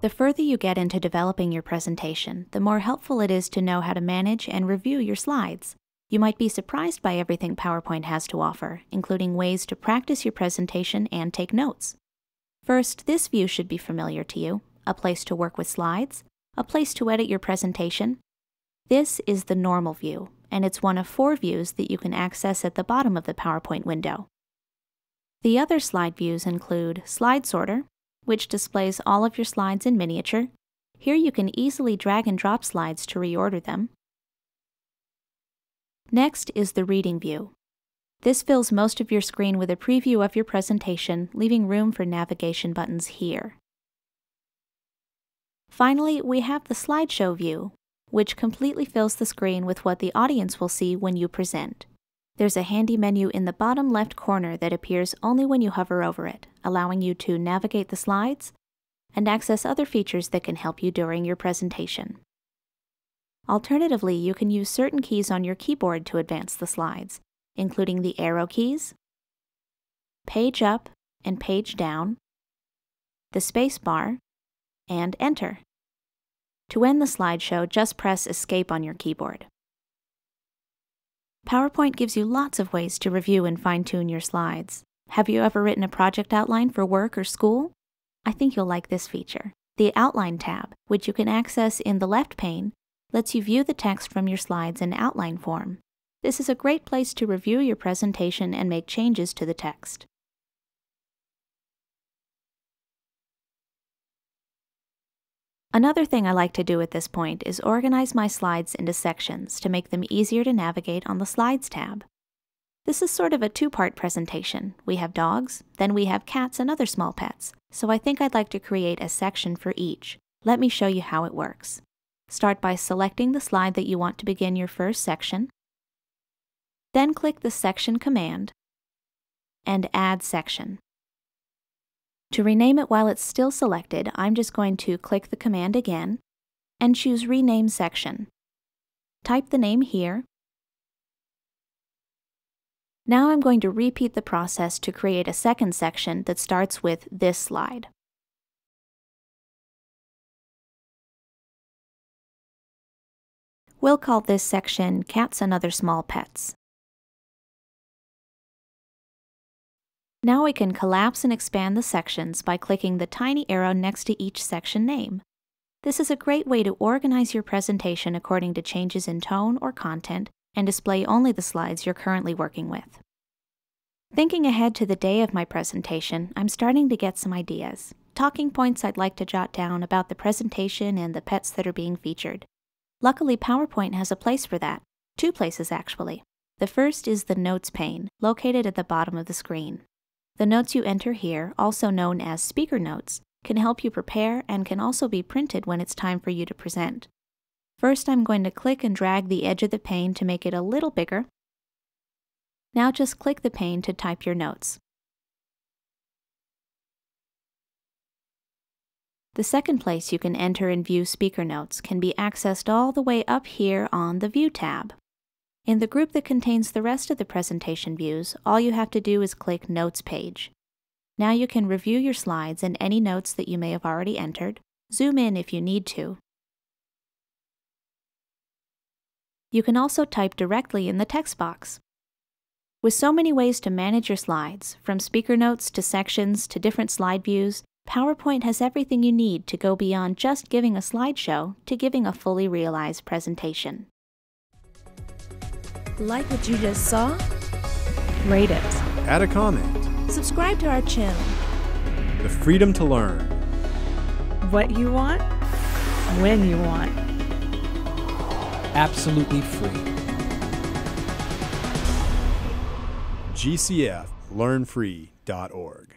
The further you get into developing your presentation, the more helpful it is to know how to manage and review your slides. You might be surprised by everything PowerPoint has to offer, including ways to practice your presentation and take notes. First, this view should be familiar to you: a place to work with slides, a place to edit your presentation. This is the normal view, and it's one of 4 views that you can access at the bottom of the PowerPoint window. The other slide views include Slide Sorter, which displays all of your slides in miniature. Here you can easily drag and drop slides to reorder them. Next is the Reading view. This fills most of your screen with a preview of your presentation, leaving room for navigation buttons here. Finally, we have the Slideshow View, which completely fills the screen with what the audience will see when you present. There's a handy menu in the bottom left corner that appears only when you hover over it, allowing you to navigate the slides and access other features that can help you during your presentation. Alternatively, you can use certain keys on your keyboard to advance the slides, including the arrow keys, page up and page down, the space bar, and Enter. To end the slideshow, just press Escape on your keyboard. PowerPoint gives you lots of ways to review and fine-tune your slides. Have you ever written a project outline for work or school? I think you'll like this feature. The Outline tab, which you can access in the left pane, lets you view the text from your slides in outline form. This is a great place to review your presentation and make changes to the text. Another thing I like to do at this point is organize my slides into sections to make them easier to navigate on the Slides tab. This is sort of a 2-part presentation. We have dogs, then we have cats and other small pets, so I think I'd like to create a section for each. Let me show you how it works. Start by selecting the slide that you want to begin your first section. Then click the Section command and Add Section. To rename it while it's still selected, I'm just going to click the command again and choose Rename Section. Type the name here. Now I'm going to repeat the process to create a second section that starts with this slide. We'll call this section Cats and Other Small Pets. Now we can collapse and expand the sections by clicking the tiny arrow next to each section name. This is a great way to organize your presentation according to changes in tone or content and display only the slides you're currently working with. Thinking ahead to the day of my presentation, I'm starting to get some ideas. Talking points I'd like to jot down about the presentation and the pets that are being featured. Luckily, PowerPoint has a place for that. 2 places, actually. The first is the Notes pane, located at the bottom of the screen. The notes you enter here, also known as speaker notes, can help you prepare and can also be printed when it's time for you to present. First, I'm going to click and drag the edge of the pane to make it a little bigger. Now just click the pane to type your notes. The second place you can enter and view speaker notes can be accessed all the way up here on the View tab. In the group that contains the rest of the presentation views, all you have to do is click Notes page. Now you can review your slides and any notes that you may have already entered. Zoom in if you need to. You can also type directly in the text box. With so many ways to manage your slides, from speaker notes to sections to different slide views, PowerPoint has everything you need to go beyond just giving a slideshow to giving a fully realized presentation. Like what you just saw? Rate it. Add a comment. Subscribe to our channel. The freedom to learn. What you want, when you want. Absolutely free. GCF LearnFree.org